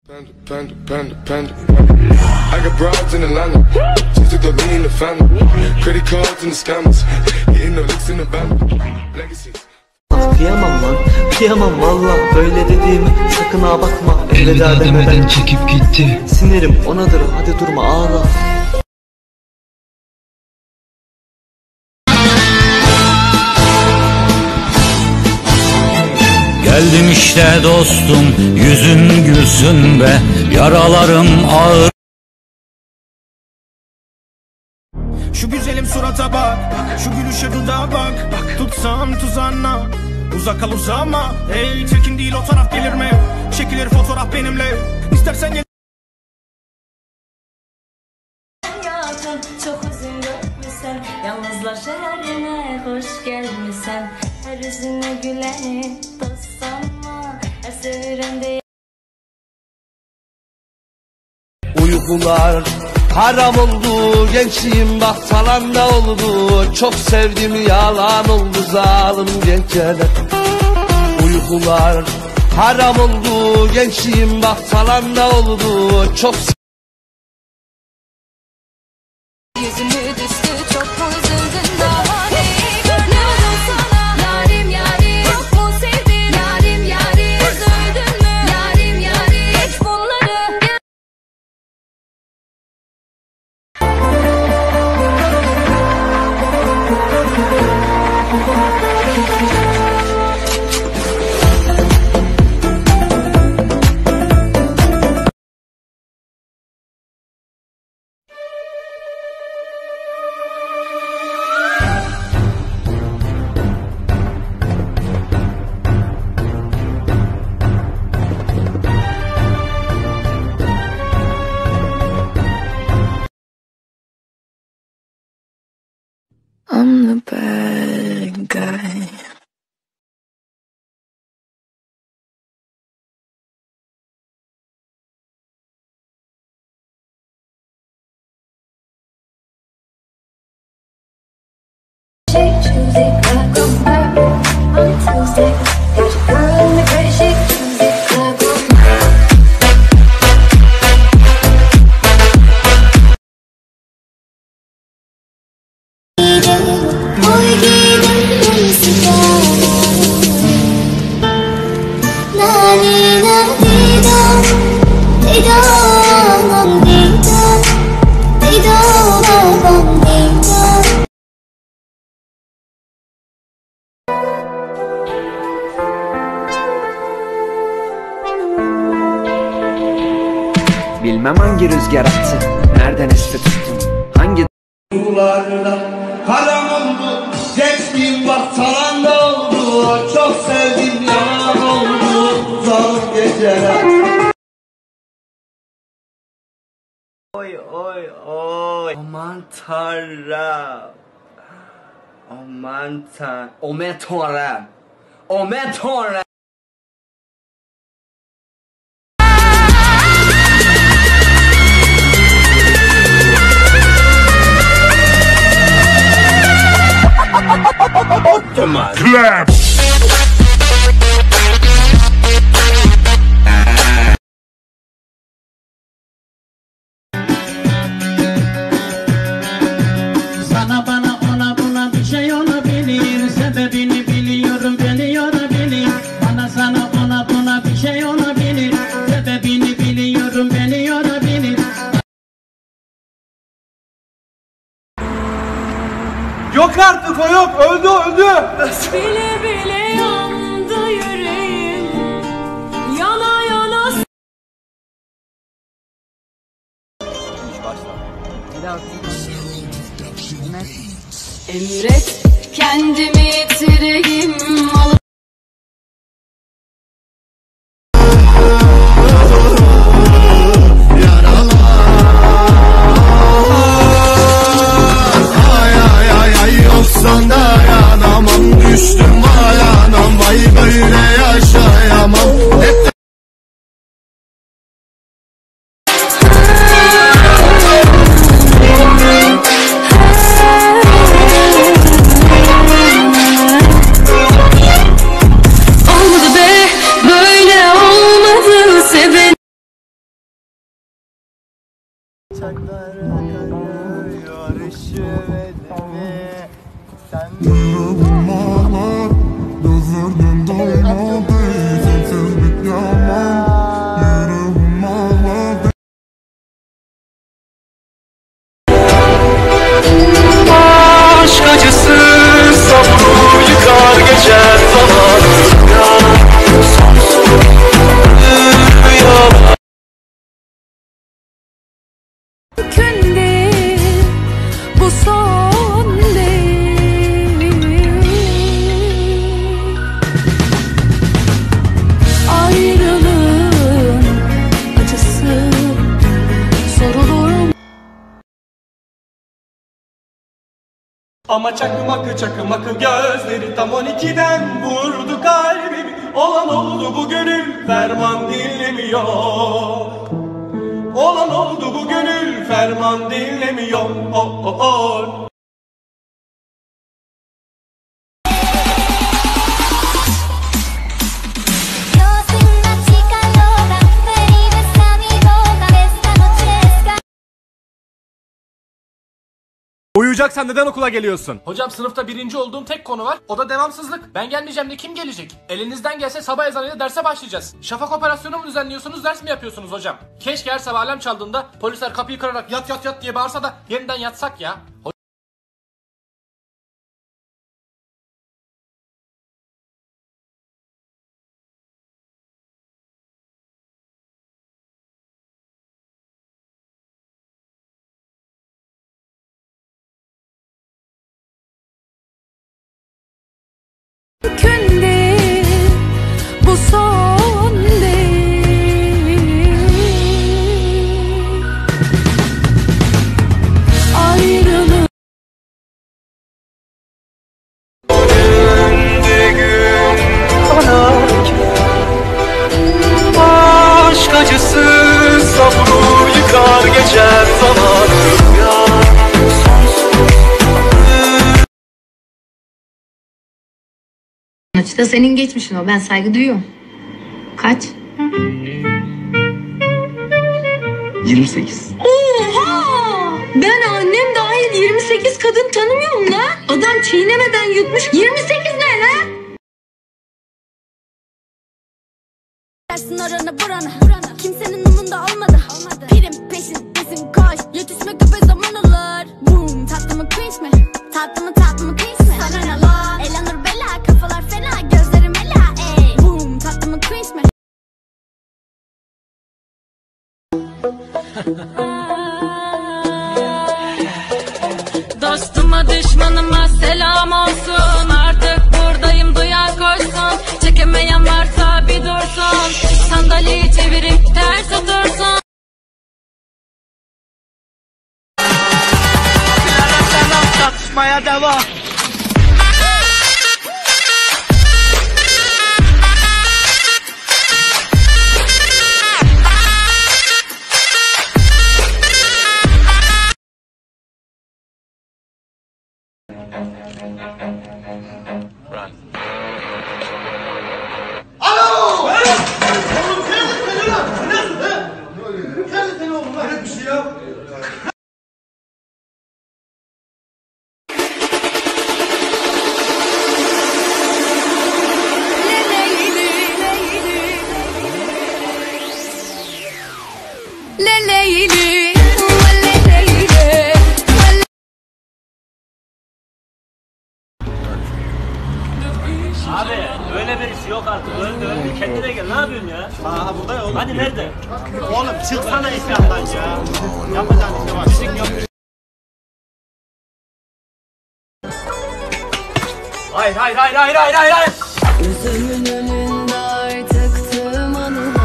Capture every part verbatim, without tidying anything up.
Panda, panda, panda, panda. I got broads in Atlanta. Just to throw me in the family. Credit cards in the scammers. Getting no licks in the band. Legacies. Kıyamam lan, kıyamam valla. Böyle dediğimi sakın ha bakma. Elveda demeden çekip gitti. Sinirim onadır, hadi durma ağla. Geldim işte dostum, yüzün gülsün be, yaralarım ağır. Şu güzelim surata bak, şu gülüşe dudağa bak, bak. Tutsam tuzağına, uzak kal uzama. Hey, çirkin değil o taraf, gelir mi? Çekilir fotoğraf benimle, İstersen gel. Çok uzun görmüşsen, yalnızlar şehrine hoş gelmişsen. Her yüzüne güleni dost sanma, her seviren de. Uykular haram oldu, gençliğim bak talanda oldu. Çok sevdim yalan oldu zalim geceler. Uykular haram oldu, gençliğim bak talanda oldu. Çok Yüzümü düştü, çok mu üzüldün daha neyi görmüyorum sana? Yarim yarim, çok mu sevdin? Yarim yarim, üzüldün mü? Yarim yarim, hiç bunları. I'm the bad guy. Shake Tuesday, clock on my on Tuesday. There's a girl in the gray shake Tuesday, clock on Bilmem hangi rüzgar attı, nereden esti tuttum, hangi Uykularına haram oldu, gençliğim bak talanda oldu. Çok sevdim yalan oldu zalim geceler. Oy oy oy. Aman tanrım. Aman tanrım. Aman tanrım. Aman tanrım. Clap! Sana bana ona buna bir şey olabilir. Sebebini biliyorum, biliyor bilir. Bana sana ona buna bir şey olabilir. Sebebini biliyorum, biliyor bilir. Yok artık o yok, öldü öldü. bile bile yandı yüreğim. Yana yana. Emret kendimi yitireyim. Alıp Yoksan dayanamam, düştüm ayağına, vay böyle yaşayamam. Hep Taşaklara kayıyor üşümedi mi? Sen Yüreğim ağlar, gözlerim doymadı. Sensizlik yaman, yüreğim ağlar. Aşk acısı sabru yıkar geçer zaman. Mümkün değil, bu son değil. Ayrılığın acısı sorulur mu? Ama çakmakı çakmakı gözleri tam on ikiden vurdu kalbimi. Olan oldu bu gönül ferman dinlemiyor. Olan oldu bu gönül ferman dinlemiyor. Oh, oh, oh. Uyuyacaksan neden okula geliyorsun? Hocam sınıfta birinci olduğum tek konu var. O da devamsızlık. Ben gelmeyeceğim de kim gelecek? Elinizden gelse sabah ezanıyla derse başlayacağız. Şafak operasyonu mu düzenliyorsunuz, ders mi yapıyorsunuz hocam? Keşke her sabah alarm çaldığında polisler kapıyı kırarak yat yat yat diye bağırsa da yeniden yatsak ya. Mümkün değil, bu son değil. Ayrılık Aşk acısı sabru yıkar geçer zaman. Sonuçta senin geçmişin o. Ben saygı duyuyorum. Kaç? yirmi sekiz. Oha! Ben annem dahil yirmi sekiz kadın tanımıyorum lan. Adam çiğnemeden yutmuş. yirmi sekiz ne lan? Dersin oranı burana, kimsenin umunda olmadı. Pirim peşindesin koş, yetişme köpe zaman alır. Boom, tatlı mı cringe mi? Tatlı mı tatlı mı cringe mi? Sana ne lan? Elanur bela, kafalar fena, gözlerim ela ey. Boom, tatlı mı cringe mi? Dostuma düşmanıma selam olsun. Artık buradayım, duyan koşsun. Çekemeyen varsa bir dursun. Sandalyeyi çevirip ters otursun. Tartışmaya devam. Leleyli. Abi öyle birisi yok artık. Öldü öldü. Kendine gel. Ne yapıyorsun ya? Aha burada ya oğlum. Hadi nerede? Oğlum çıksana ekrandan ya. Yapacağın işte bak. Müzik yap. Hayır hayır hayır hayır hayır hayır. Gözümün önünde artık tüm anılar.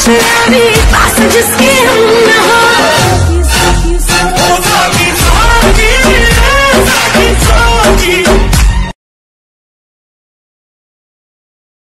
शराबी पास जिसके